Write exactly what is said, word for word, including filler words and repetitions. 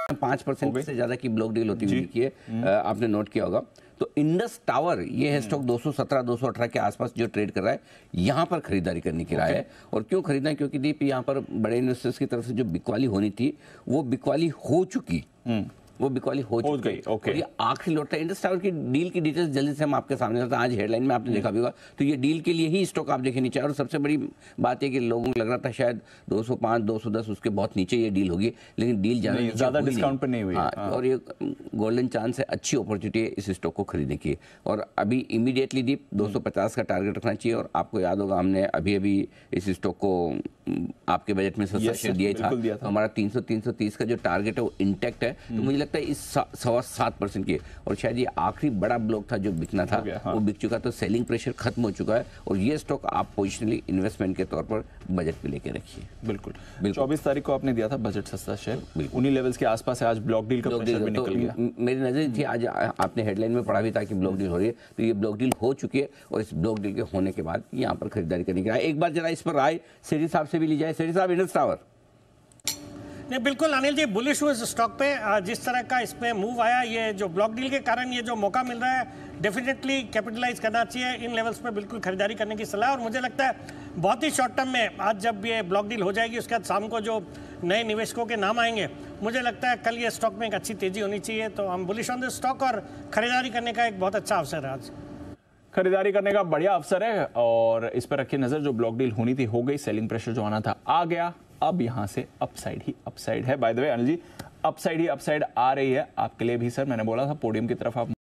पांच परसेंट से ज्यादा की ब्लॉक डील होती हुई दिखी है, आपने नोट किया होगा। तो इंडस टावर ये है स्टॉक दो सौ सत्रह दो सौ अठारह के आसपास जो ट्रेड कर रहा है, यहाँ पर खरीदारी करने की राय है। और क्यों खरीदना है? क्योंकि दीप यहाँ पर बड़े इन्वेस्टर्स की तरफ से जो बिकवाली होनी थी वो बिकवाली हो चुकी, वो बिकवाली हो चुकी है। ओके। और ये आखिरी लौट है। इंडस टावर की डील की डिटेल्स जल्दी से हम आपके सामने लाते हैं। आज हेडलाइन में आपने देखा भी होगा, तो ये डील के लिए ही स्टॉक आप देखे नीचे। और सबसे बड़ी बात है कि लोगों को लग रहा था शायद दो सौ पाँच दो सौ दस उसके बहुत नीचे ये डील होगी, लेकिन डील जाने ज्यादा डिस्काउंट पर नहीं हुई। हाँ, हाँ। और ये गोल्डन चांस है, अच्छी अपॉर्चुनिटी है इस स्टॉक को खरीदने की। और अभी इमीडिएटली दीप दो सौ पचास का टारगेट रखना चाहिए। और आपको याद होगा हमने अभी अभी इस स्टॉक को आपके बजट में सस्ता शेयर दिया था, दिया था। हमारा तीन सौ तीन सौ तीस का जो टारगेट है वो इंटैक्ट है। तो मुझे लगता है इस सवा सात परसेंट की, और शायद ये आखिरी बड़ा ब्लॉक था जो बिकना था, हाँ। वो बिक चुका। तो सेलिंग प्रेशर खत्म हो चुका है और ये स्टॉक आप पोजिशनली इन्वेस्टमेंट के तौर पर बजट पे लेके रखिए। बिल्कुल। चौबीस तारीख को आपने दिया था बजट सस्ता शेयर, उन्हीं लेवल्स के आसपास है। आज ब्लॉक डील का प्रेशर भी निकल गया। मेरी नजर थी, आज आपने हेडलाइन में पढ़ा भी था कि ब्लॉक डील हो रही है, तो ये ब्लॉक डील हो चुकी है। और इस ब्लॉक डील के होने के बाद यहाँ पर खरीदारी करने की राय। एक बार जरा इस पर राय सेठी साहब से भी ली जाए। सेठी साहब, इंडस टावर। नहीं, बिल्कुल अनिल जी, बुलिश हुए इस स्टॉक पे। जिस तरह का इसमें मूव आया, ये जो ब्लॉक डील के कारण ये जो मौका मिल रहा है, डेफिनेटली कैपिटलाइज करना चाहिए। इन लेवल्स पे बिल्कुल खरीदारी करने की सलाह। और मुझे लगता है बहुत ही शॉर्ट टर्म में, आज जब ये ब्लॉक डील हो जाएगी उसके बाद शाम को जो नए निवेशकों के नाम आएंगे, मुझे लगता है कल ये स्टॉक में एक अच्छी तेजी होनी चाहिए। तो हम बुलिश ऑन द स्टॉक और खरीदारी करने का एक बहुत अच्छा अवसर है आज। खरीदारी करने का बढ़िया अवसर है और इस पर रखिए नजर। जो ब्लॉक डील होनी थी हो गई, सेलिंग प्रेशर जो आना था आ गया। अब यहां से अपसाइड ही अपसाइड है। By the way Anil ji, upside ही अपसाइड आ रही है आपके लिए भी सर। मैंने बोला था पोडियम की तरफ आप